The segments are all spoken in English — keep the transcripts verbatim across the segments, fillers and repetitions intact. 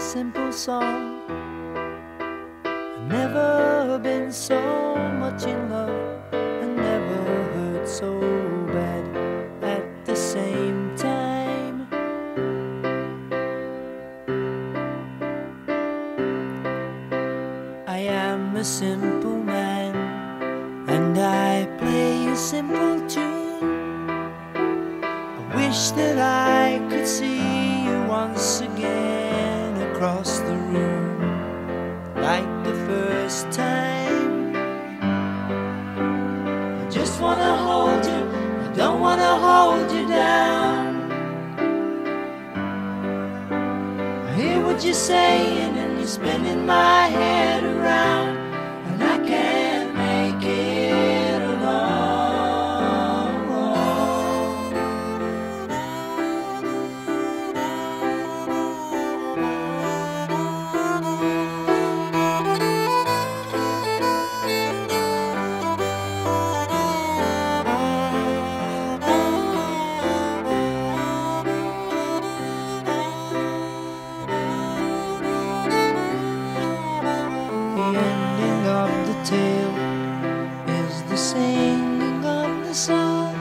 simple song. I've never been so much in love, I never hurt so bad at the same time. I am a simple man, and I play a simple tune. I wish that I could see you once again across the room, like the first time. I just wanna hold you, I don't wanna hold you down. I hear what you're saying and you're spinning my head around, and I can't make it alone. The ending of the tale is the singing of the song.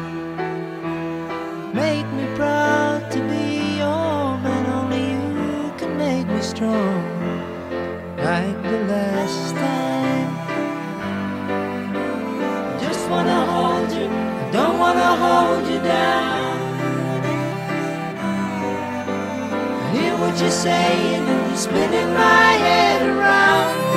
Make me proud to be your man, only you can make me strong, like the last time. I just wanna hold you, I don't wanna hold you down. I hear what you're saying and you're spinning my head around.